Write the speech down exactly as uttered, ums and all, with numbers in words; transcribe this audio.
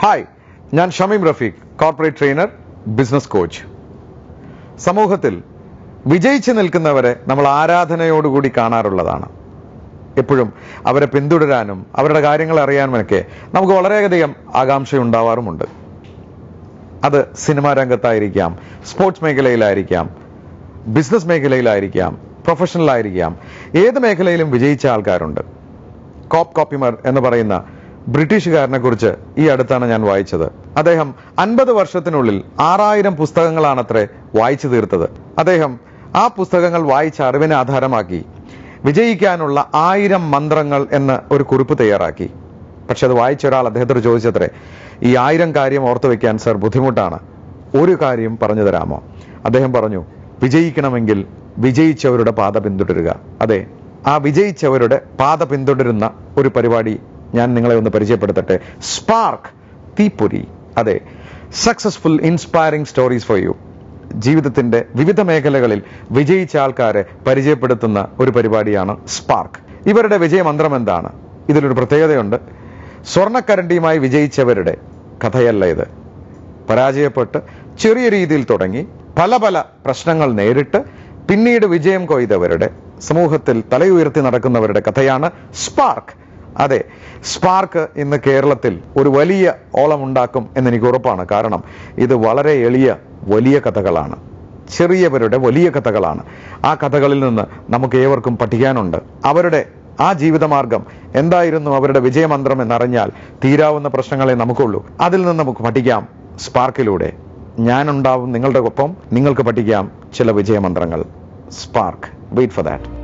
Hi, ഞാൻ Shameem Rafeeq, corporate trainer, business coach. സമൂഹത്തിൽ വിജയിച്ചു നിൽക്കുന്നവരെ നമ്മൾ ആരാധനയോടുകൂടി കാണാറുള്ളതാണ്. എപ്പോഴും അവരെ പിന്തുടരാനും അവരുടെ കാര്യങ്ങൾ അറിയാനുമൊക്കെ നമുക്ക് വളരെയധികം ആകാംക്ഷയുണ്ടാവാറുമുണ്ട്. അത് സിനിമാ രംഗത്തായിരിക്കാം, സ്പോർട്സ് മേഖലയിലായിരിക്കാം, ബിസിനസ് മേഖലയിലായിരിക്കാം, പ്രൊഫഷണലായിരിക്കാം, ഏത് മേഖലയിലും വിജയിച്ച ആൾക്കാരുണ്ട്. കോപ്പ് കോപ്പിമർ എന്ന് പറയുന്ന ബ്രിട്ടീഷുകാരനെ കുറിച്ച് ഈ അടുത്താണ് ഞാൻ വായിച്ചത്. അദ്ദേഹം അൻപത് വർഷത്തിനുള്ളിൽ ആറായിരം പുസ്തകങ്ങളാണത്രേ വായിച്ചു തീർത്തത്. അദ്ദേഹം ആ പുസ്തകങ്ങൾ വായിച്ച അറിവിനെ ആധാരമാക്കി വിജയിക്കാനുള്ള ആയിരം മന്ത്രങ്ങൾ എന്ന ഒരു കുറിപ്പ് തയ്യാറാക്കി. പക്ഷെ അത് വായിച്ച ഒരാൾ അദ്ദേഹത്തോട് ചോദിച്ചത്രേ, ഈ ആയിരം കാര്യം ഓർത്തു വെക്കാൻ സർ ബുദ്ധിമുട്ടാണ്, ഒരു കാര്യം പറഞ്ഞു തരാമോ? അദ്ദേഹം പറഞ്ഞു, വിജയിക്കണമെങ്കിൽ വിജയിച്ചവരുടെ പാത പിന്തുടരുക. അതെ, ആ വിജയിച്ചവരുടെ പാത പിന്തുടരുന്ന ഒരു പരിപാടി ഞാൻ നിങ്ങളെ ഒന്ന് പരിചയപ്പെടുത്തട്ടെ. സ്പാർക്ക്, തീപ്പൊരി. അതെ, successful inspiring stories for you. ജീവിതത്തിന്റെ വിവിധ മേഖലകളിൽ വിജയിച്ച ആൾക്കാരെ പരിചയപ്പെടുത്തുന്ന ഒരു പരിപാടിയാണ് സ്പാർക്ക്. ഇവരുടെ വിജയമന്ത്രം എന്താണ്? ഇതിലൊരു പ്രത്യേകതയുണ്ട്. സ്വർണ്ണക്കരണ്ടിയുമായി വിജയിച്ചവരുടെ കഥയല്ല ഇത്. പരാജയപ്പെട്ട് ചെറിയ രീതിയിൽ തുടങ്ങി പല പല പ്രശ്നങ്ങൾ നേരിട്ട് പിന്നീട് വിജയം കൊയ്തവരുടെ, സമൂഹത്തിൽ തലയുയർത്തി നടക്കുന്നവരുടെ കഥയാണ് സ്പാർക്ക്. അതെ, സ്പാർക്ക് ഇന്ന് കേരളത്തിൽ ഒരു വലിയ ഓളമുണ്ടാക്കും എന്നെനിക്ക് ഉറപ്പാണ്. കാരണം ഇത് വളരെ എളിയ വലിയ കഥകളാണ്, ചെറിയവരുടെ വലിയ കഥകളാണ്. ആ കഥകളിൽ നിന്ന് നമുക്ക് ഏവർക്കും പഠിക്കാനുണ്ട്. അവരുടെ ആ ജീവിതമാർഗം എന്തായിരുന്നു, അവരുടെ വിജയമന്ത്രം എന്നറിഞ്ഞാൽ തീരാവുന്ന പ്രശ്നങ്ങളെ നമുക്കുള്ളൂ. അതിൽ നിന്ന് നമുക്ക് പഠിക്കാം. സ്പാർക്കിലൂടെ ഞാനുണ്ടാവും നിങ്ങളുടെ ഒപ്പം. നിങ്ങൾക്ക് പഠിക്കാം ചില വിജയമന്ത്രങ്ങൾ. സ്പാർക്ക്. Wait for that.